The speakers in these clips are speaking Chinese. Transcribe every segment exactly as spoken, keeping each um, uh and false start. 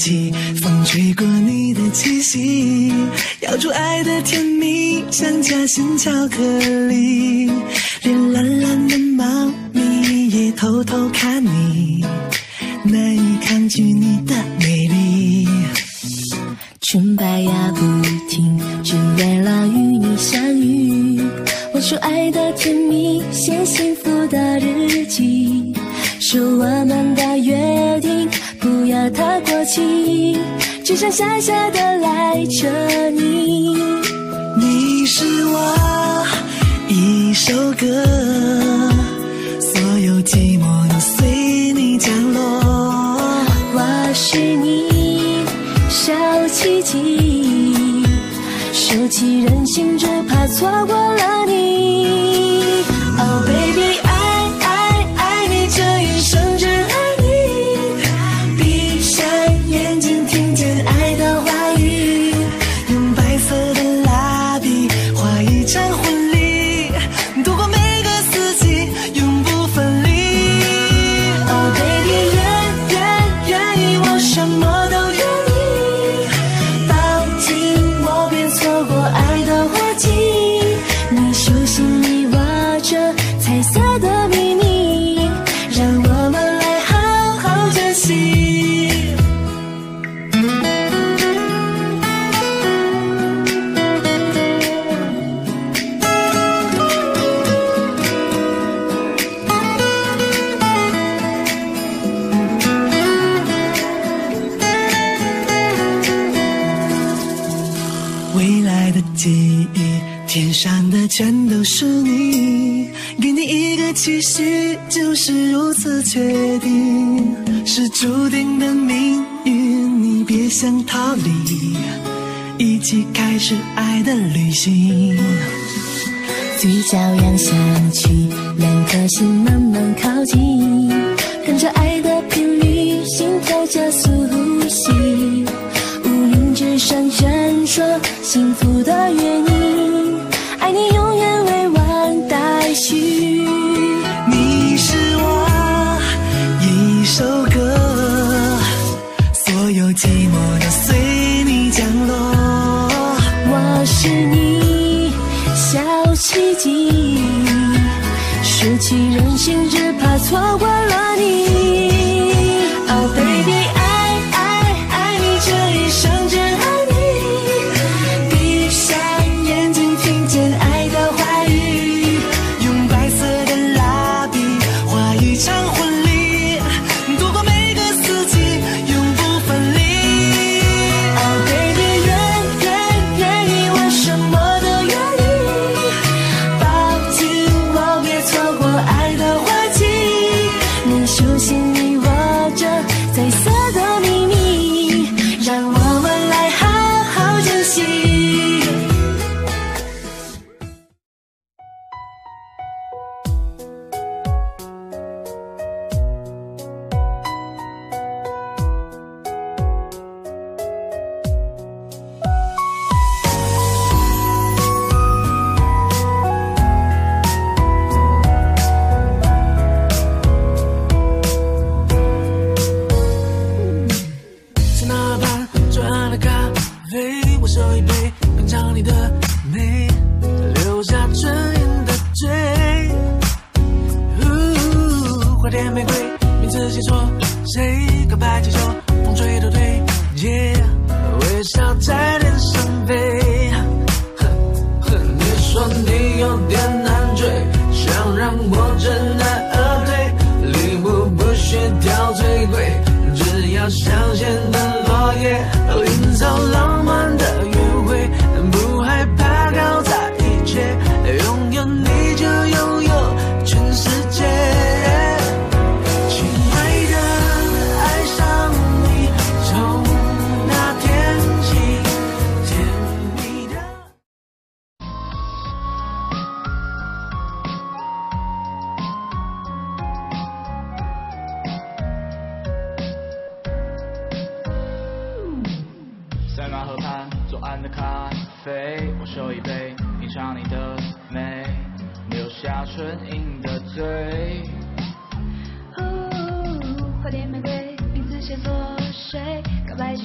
起，风吹过你的气息，咬住爱的甜蜜，像夹心巧克力，连懒懒的猫咪也偷偷看你，难以抗拒你的美丽。 纯白呀不停，只为了与你相遇，我说爱的甜蜜，写幸福的日记，说我们的约定不要太过期，只剩下下的来着你。 你是我一首歌，所有寂寞都随你降落。 我是你小奇迹，收起任性，只怕错过了你。Oh baby， 爱爱爱你，这一生只爱你。闭上眼睛，听见爱的话语， 用白色的蜡笔画一场婚礼，度过每个四季，永不分离。 Oh baby， 愿愿愿意，我什么都愿意，抱紧我，别错过爱的花季。你手心里握着彩色的秘密，让我们来好好珍惜。 未来的记忆，天上的全都是你，给你一个期许，就是如此确定，是注定的命运，你别想逃离，一起开始爱的旅行。 嘴角扬下去，两颗心慢慢靠近，跟着爱的频率，心跳加速呼吸，乌云之上闪烁幸福的约定，爱你永远未完待续。 你是我一首歌，所有寂寞都随你降落。 我是你小奇迹，收起任性，只怕错过了你。Oh baby， 爱爱爱你，这一生只爱你。闭上眼睛，听见爱的话语， 用白色的蜡笔画一场婚礼，度过每个四季，永不分离。 Oh baby， 愿愿愿意，我什么都愿意，抱紧我，别错过爱的花季。你手心里握着彩色的秘密，让我们来好好珍惜。 在那盘最暗的咖啡，我手一杯，品尝你的美，留下唇印的嘴。呜，花店玫瑰，名字写错，谁告白气球，风吹都对，耶，微笑在脸上飞。哼哼，你说你有点难追，想让我知难而退，礼物不需挑最贵，只要香榭的落叶，营造浪漫的约会，不害怕搞砸一切，拥有你就拥有全世界。亲爱的，爱上你，从那天起，甜蜜的。 在那河畔左岸的咖啡，我手一杯，品尝你的美，留下唇印的嘴。 花店玫瑰，名字写错，谁告白气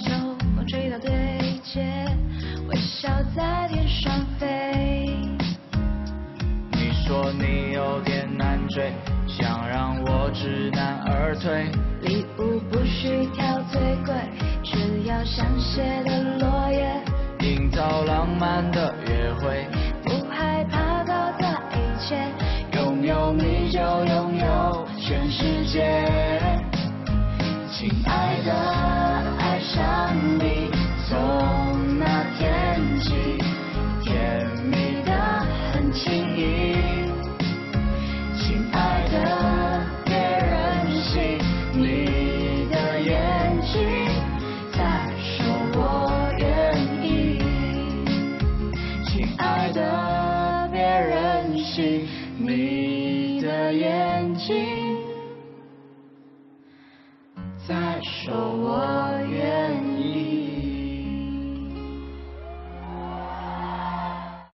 追，想让我知难而退。 礼物不需挑最贵，只要香榭的落叶， 营造浪漫的约会， 不害怕搞砸一切， 拥有你就拥有全世界。亲爱的，爱上你从那天起，甜蜜的很轻易。亲爱的，别任性，你的眼睛在说我愿意。亲爱的，别任性，你的眼睛在说我愿意。